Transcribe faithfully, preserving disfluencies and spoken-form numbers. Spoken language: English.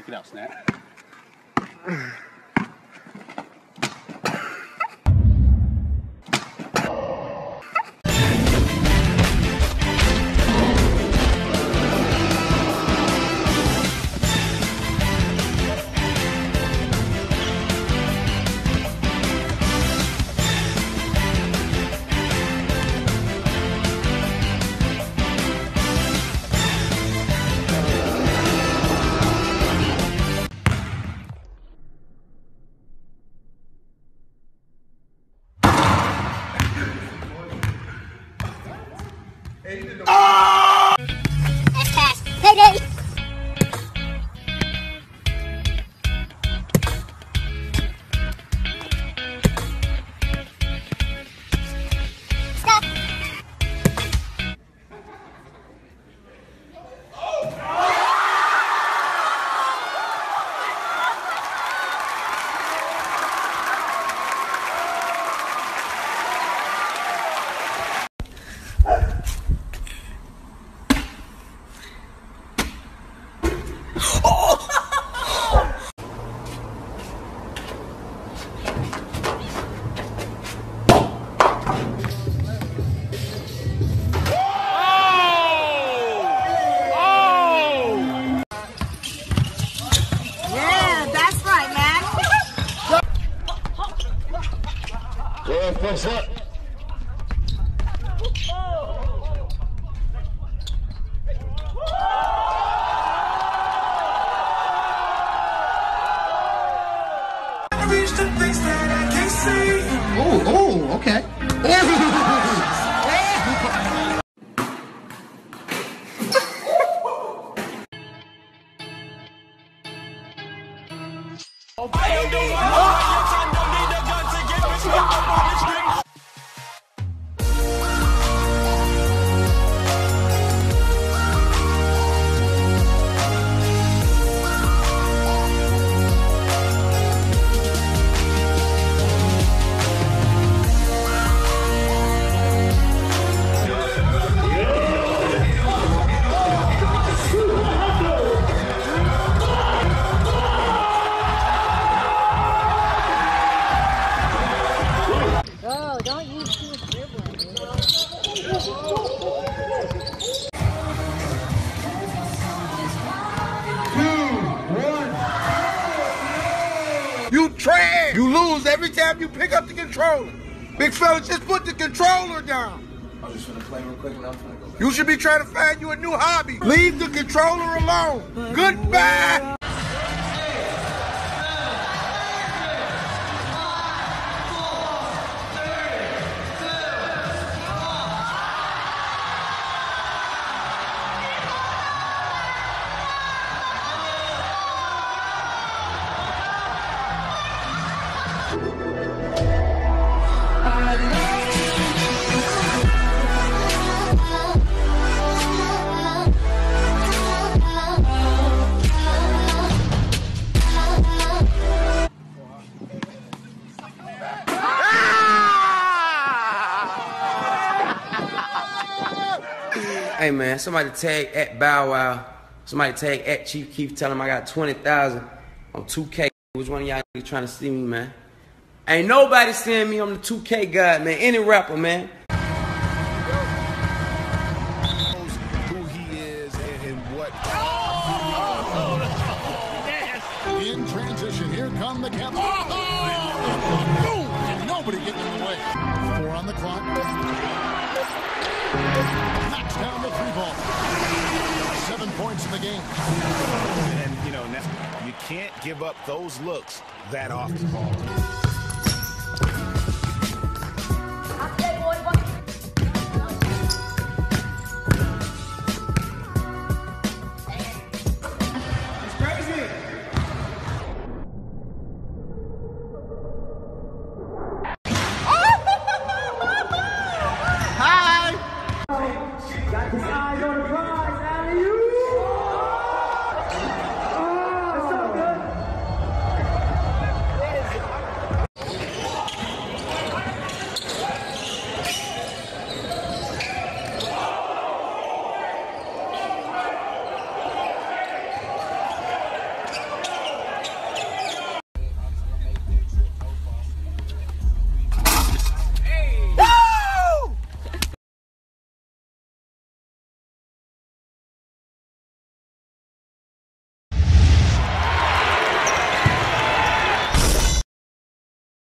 Check it out, Snap. Oh! That's pass. Payday. Stop. Yeah, what's up? Oh, oh, okay. I am the one. Don't need a gun to get me stuck up on the street. Oh, don't use too much dribbling. You trash! You lose every time you pick up the controller. Big fella, just put the controller down. I'm just gonna play real quick and I'm gonna go back. You should be trying to find you a new hobby. Leave the controller alone. Goodbye! Hey man, somebody tag at Bow Wow. Somebody tag at Chief Keef. Tell him I got twenty thousand on two K. Which one of y'all trying to see me, man? Ain't nobody seeing me on the two K god, man. Any rapper, man. Who he is and what. In transition, here come the Cavs. Boom! And nobody getting in the way. Four on the clock. Knocks down the three ball. Seven points in the game. And, you know, you can't give up those looks that often.